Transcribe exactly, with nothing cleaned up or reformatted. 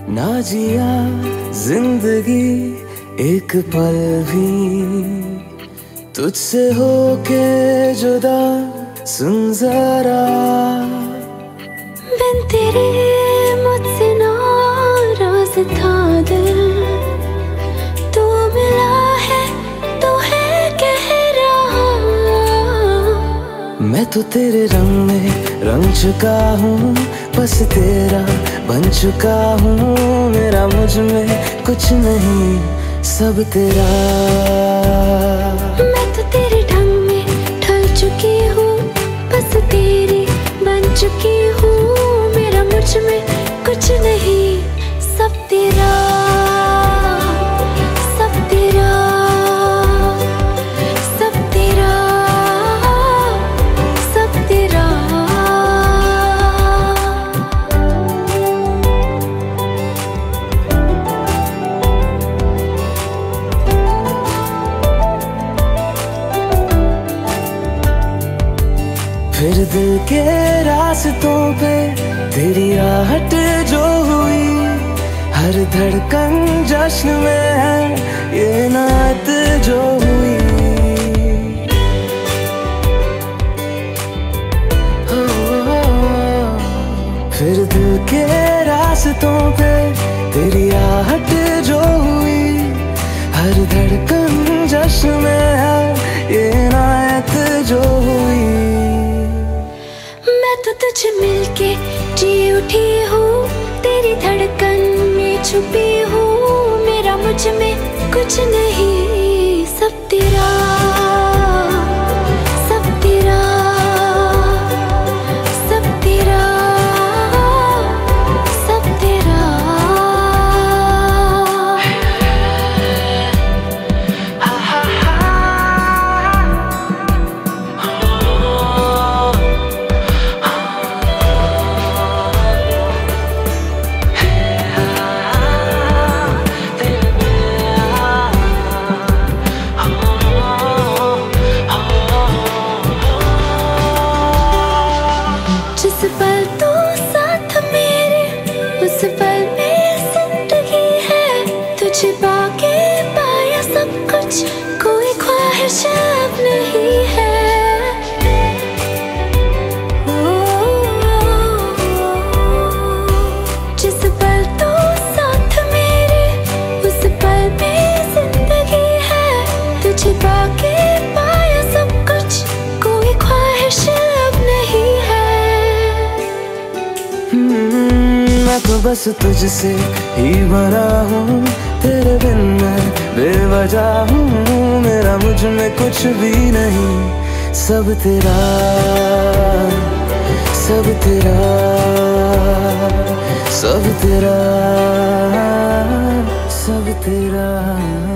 ना जिया जिंदगी एक पल भी तुझसे होके जुदा, सुन जरा बिन तेरे मुझसे नाराज था दिल, तू मिला है तो है कह रहा। मैं तो तेरे रंग में रंग चुका हूँ, बस तेरा बन चुका हूँ। मेरा मुझ में कुछ नहीं, सब तेरा। मैं तो तेरे ढंग में ढल चुकी हूँ, बस तेरी बन चुकी हूँ। मेरा मुझ में कुछ नहीं, सब तेरा, सब तेरा, सब तेरा, सब तेरा। फिर दिल के रास्तों पे तेरी आहट जो हुई, हर धड़कन जश्न में है ये नात जो हुई। हो, हो, हो। फिर दिल के रास्तों पे तेरी आहट जो हुई, हर धड़कन जश्न में है ये नात जो हुई। मैं तो तुझे मिलके जी उठी हूँ, तेरी धड़कन में छुपी हूँ। मेरा मुझ में कुछ नहीं, सब तेरा, सब तेरा, सब तेरा, सब तेरा। जिस पल तू साथ मेरे, उस पल में जिंदगी है। तुझे पाके पाया सब कुछ, कोई ख्वाहिश अब नहीं है। जिस पल तू साथ मेरे, उस पल में जिंदगी है। तुझे पाके पाया सब कुछ, कोई ख्वाहिश अब नहीं है। मैं तो बस तुझसे ही भरा हूँ, तेरे बिन मैं बेवजह हूँ। मेरा मुझ में कुछ भी नहीं, सब तेरा, सब तेरा, सब तेरा, सब तेरा।